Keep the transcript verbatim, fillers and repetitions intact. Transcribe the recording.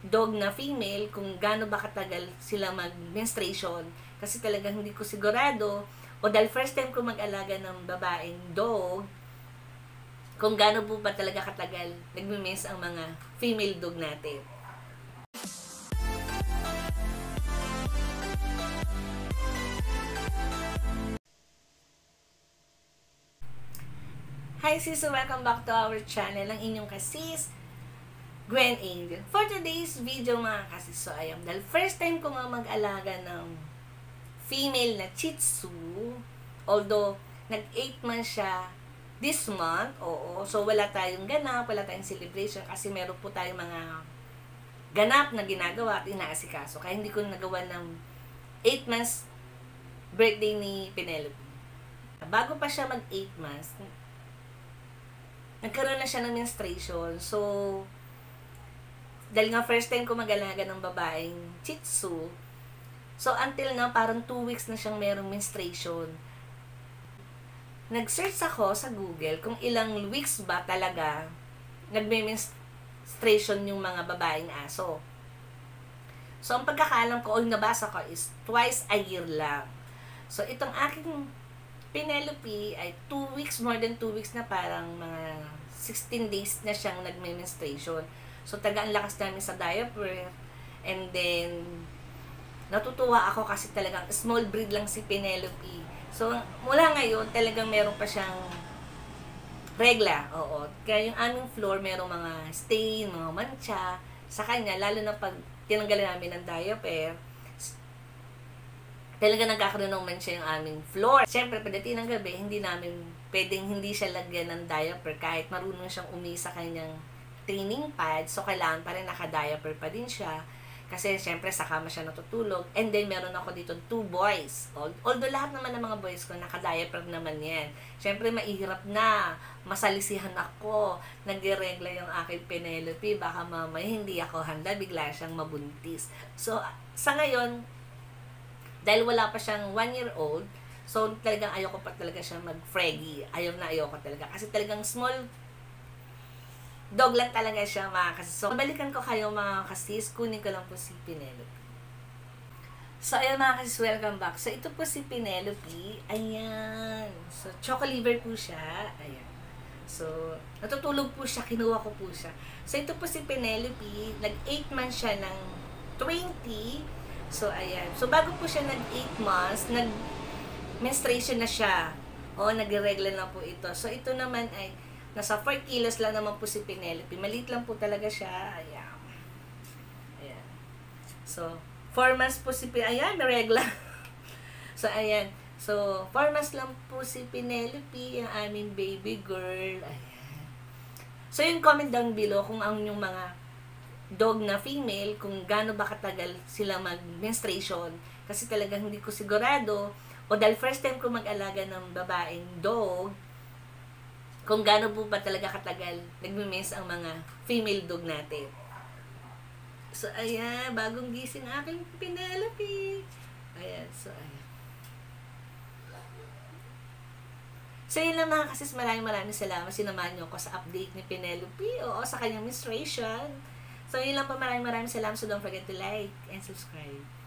dog na female kung gaano ba katagal sila mag-menstruation. Kasi talagang hindi ko sigurado, o dahil first time ko mag-alaga ng babaeng dog, kung gaano po ba talaga katagal nagme-mens ang mga female dog natin. Hi sis! Welcome back to our channel, ang inyong kasis, Gwen Angel. For today's video mga kasis, so ayun, dahil first time ko nga mag-alaga ng female na Shih Tzu, although nag eight months siya this month, oo, so wala tayong ganap, wala tayong celebration kasi meron po tayong mga ganap na ginagawa at inaasikaso, kaya hindi ko nagawa ng eight months birthday ni Penelope. Bago pa siya mag eight months, nagkaroon na siya ng menstruation. So, dahil nga first time ko mag-alaga ng babaeng Shih Tzu, so until now, parang two weeks na siyang merong menstruation. Nag-search ako sa Google kung ilang weeks ba talaga nagme-menstruation yung mga babaeng aso. So, ang pagkakaalam ko, o yung nabasa ko is twice a year lang. So, itong aking Penelope ay two weeks, more than two weeks na, parang mga sixteen days na siyang nagme-menstruation. So, taga ang lakas namin sa diaper. And then, natutuwa ako kasi talagang small breed lang si Penelope. So, mula ngayon, talagang meron pa siyang regla. Oo. Kaya yung aming floor, merong mga stain, mga mancha sa kanya, lalo na pag tinanggalan namin ng diaper, talaga nagkakaroon ng mancha yung aming floor. Siyempre, pagdating ng gabi, hindi namin pwedeng hindi siya lagyan ng diaper kahit marunong siyang umi sa kanyang training pad. So, kailangan pa rin naka-diaper pa din siya. Kasi, siyempre, sa kama siya natutulog. And then, meron ako dito two boys. Although, lahat naman ng mga boys ko, naka-diaper naman yan. Siyempre, mahirap na. Masalisihan ako. Nag-regla yung aking Penelope. Baka mamaya hindi ako handa. Bigla siyang mabuntis. So, sa ngayon, dahil wala pa siyang one year old, so talagang ayoko pa talaga siyang mag-fraggy. Ayaw na ayoko talaga. Kasi talagang small dog lang talaga siya mga kasis. So, balikan ko kayo mga kasis. Kunin ko lang po si Penelope. So, ayan mga kasis, welcome back. So, ito po si Penelope. Ayan. So, choco liver po siya. Ayan. So, natutulog po siya. Kinuha ko po siya. So, ito po si Penelope. nag eight months siya ng twenty. So, ayan. So, bago po siya nag eight months, nag-menstruation na siya. O, nag-regla na po ito. So, ito naman ay, nasa four kilos lang naman po si Penelope. Maliit lang po talaga siya. Ayan. Ayan. So, four months po si Penelope. Ayan, regla. So, ayan. So, four months lang po si Penelope, yung aming baby girl. Ayan. So, yung comment down below kung ang yung mga dog na female, kung gaano ba katagal sila mag-menstruation. Kasi talagang hindi ko sigurado, o dahil first time ko mag-alaga ng babaeng dog, kung gaano po ba talaga katagal nagme-mens ang mga female dog natin. So, ayan, bagong gising aking Penelope. Ayan, so, ayan. So, yun lang mga kasis, maraming maraming salamat. Sinamahan niyo ako sa update ni Penelope, o sa kanyang menstruation. So, yun lang po. Maraming maraming salamat. So, don't forget to like and subscribe.